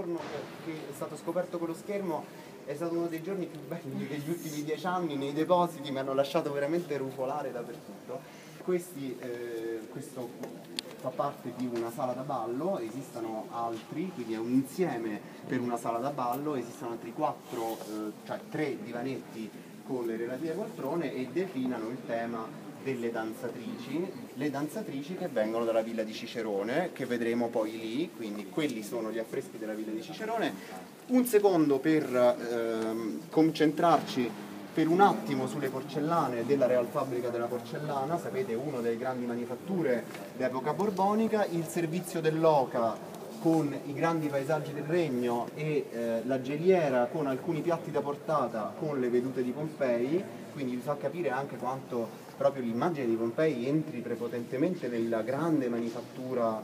giorno che è stato scoperto quello schermo è stato uno dei giorni più belli degli ultimi 10 anni. Nei depositi mi hanno lasciato veramente rufolare dappertutto. Questo fa parte di una sala da ballo, esistono altri, quindi è un insieme per una sala da ballo, esistono altri 3 divanetti con le relative poltrone e declinano il tema delle danzatrici, le danzatrici che vengono dalla villa di Cicerone, che vedremo poi lì, quindi quelli sono gli affreschi della villa di Cicerone. Un secondo per concentrarci per un attimo sulle porcellane della Real Fabbrica della Porcellana, sapete, una delle grandi manifatture d'epoca borbonica, il servizio dell'oca con i grandi paesaggi del regno e la geliera con alcuni piatti da portata con le vedute di Pompei, quindi vi fa capire anche quanto proprio l'immagine di Pompei entri prepotentemente nella grande manifattura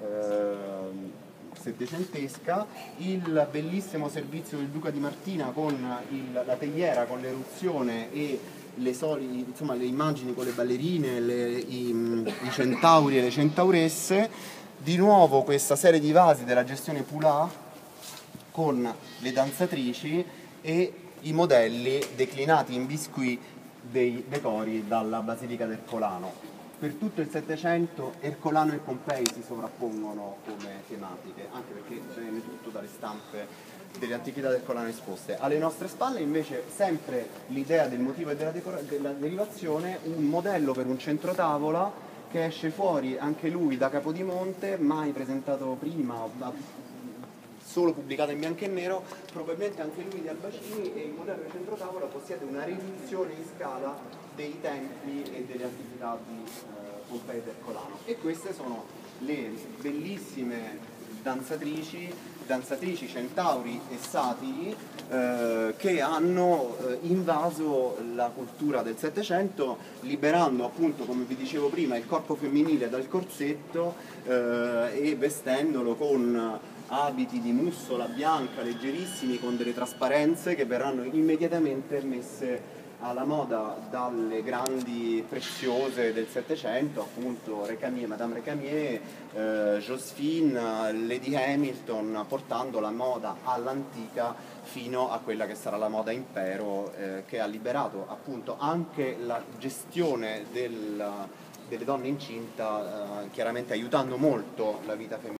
settecentesca, il bellissimo servizio del Duca di Martina con la teiera, con l'eruzione e le immagini con le ballerine, i centauri e le centauresse. Di nuovo questa serie di vasi della gestione Poulà con le danzatrici e i modelli declinati in biscuit dei decori dalla Basilica d'Ercolano. Per tutto il Settecento Ercolano e Pompei si sovrappongono come tematiche, anche perché viene tutto dalle stampe delle antichità d'Ercolano esposte. Alle nostre spalle invece sempre l'idea del motivo e della derivazione, un modello per un centrotavola che esce fuori anche lui da Capodimonte, mai presentato prima, solo pubblicato in bianco e nero, probabilmente anche lui di Albacini, e il modello del centrotavola possiede una riduzione in scala dei templi e delle antichità di Pompei ed Ercolano. E queste sono le bellissime danzatrici, centauri e satiri che hanno invaso la cultura del Settecento, liberando appunto, come vi dicevo prima, il corpo femminile dal corsetto e vestendolo con abiti di mussola bianca leggerissimi con delle trasparenze che verranno immediatamente messe alla moda dalle grandi preziose del Settecento, appunto Madame Récamier, Josephine, Lady Hamilton, portando la moda all'antica fino a quella che sarà la moda impero, che ha liberato appunto anche la gestione delle donne incinta, chiaramente aiutando molto la vita femminile.